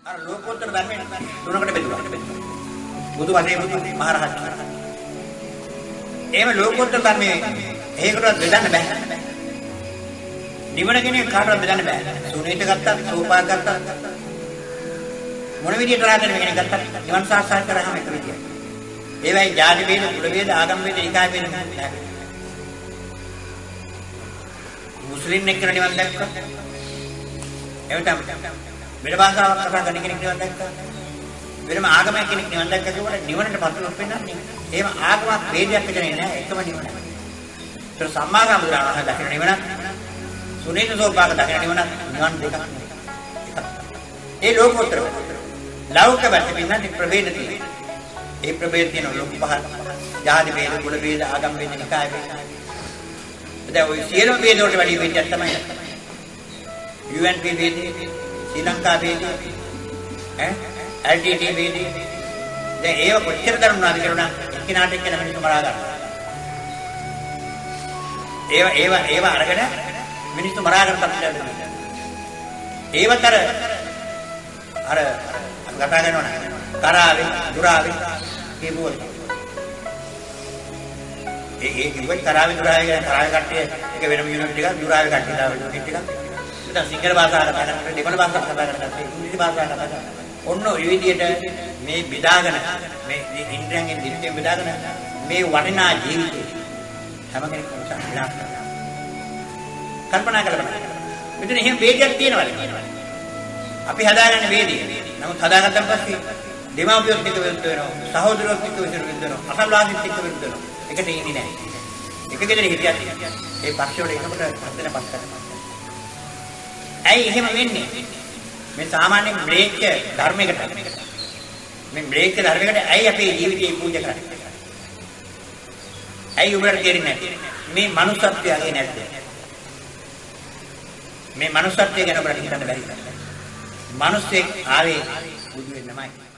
අර ලෝකෝත්තර ධර්මයෙන් තුනකට බෙදුවා. බුදු වශයෙන් මහරහත්. එහෙම ලෝකෝත්තර ධර්මයේ ඒකටවත් බෙදන්න බෑ. නිවන කෙනෙක් කාටවත් බෙදන්න බෑ. සුනීත ගත්තා, සෝපාක ගත්තා. මොන විදියට රාගෙන කෙනෙක් ගත්තා නිවන් සාක්ෂාත් කරගන්න එක විදිය. ඒවයි ජාති වේද, කුල වේද, ආගම් වේද, නිකාය වේද නැහැ. මුස්ලිම් එක්කන නිවන් දැක්කා. එවිටම වෙන භාෂාවක් කතා කරන කෙනෙක් නිවන් දැක්කා. වෙනම ආගමක් කෙනෙක් නිවන් දැක්කා කියනකොට නිවනට පතුලක් වෙන්නන්නේ. එහෙම ආගමක් වේදයක් විතරනේ නෑ එකම නිවන. ඒතර සම්මාගම බුදුරණවහන්සේ දකින නිවන සුනීත සෝපාක දකින නිවන නිවන් දෙකක් නෙවෙයි. ඒ ලෝකෝත්තර ලෞකික පැත්තේ පින්නන්නේ ප්‍රභේද තියෙනවා. ඒ ප්‍රභේද තියෙන ලෝක පහ ජාති වේද, කුල වේද, ආගම් වේද, නිකාය වේද. දැන් ඔය සියලුම වේද වලට වැඩි වේදයක් තමයි. UNP වේදේ, ශ්‍රී ලංකා වේදේ, LTT වේදේ. දැන් ඒව කොච්චර දරුණාද කියලා නම් එක්කිනාට එක්කෙනා මිනිස්සු මරා ගන්නවා. ඒව අරගෙන මිනිස්සු මරා ගන්න තත්ත්වයක් තියෙනවා. ඒවතර අර කතා කරනවා නේද? කරාවේ, දුරාවේ කියපුවා. ඒ කිව්වේ කරාවේ දුරාවේ කියන කරාවේ කට්ටිය එක වෙනම යුනිට් එකක්, දුරාවේ කට්ටිය දාව යුනිට් එකක්. ඉතින් සිංහල භාෂාව කතා කරනකොට දෙමළ භාෂාව කතා කරනකොට ඉංග්‍රීසි භාෂාව කතා කරනකොට ඔන්න ඔය විදිහට මේ බෙදාගෙන මේ ඉන්ද්‍රියන්ගෙන් දිට්ඨියෙන් බෙදාගෙන මේ වටිනා ජීවිතේ හැම කෙනෙක්ම විනාශ කරනවා. කල්පනා කරලා මෙතන එහෙම වේදයක් තියෙනවද? අපි හදාගන්න වේදිය. නමුත් හදාගත්තන් පස්සේ දෙමාපියොත් එක්ක විරුද්ධ වෙනවා. සහෝදරයොත් එක්ක විරුද්ධ වෙනවා. අසල්වාදීත් එක්ක විරුද්ධ වෙනවා. එකට ඉන්නේ නැහැ. එක ගෙදර හිටියත් ඒ පක්ෂ වල එනකොට හදන පස් කරනවා. ඇයි එහෙම වෙන්නේ? මේ සාමාන්‍ය බ්‍රේක් ධර්මයකට මේ බ්‍රේක් ධර්මයකට ඇයි අපේ ජීවිතේ පූජා කරන්නේ? ඇයි උඹට තේරෙන්නේ නැහැ? මේ මනුස්සත්වයේ නැද්ද? මේ මනුස්සත්වය ගැන අපිට හිතන්න බැරි. මිනිස්සෙක් ආවේ බුදු වෙන්නමයි.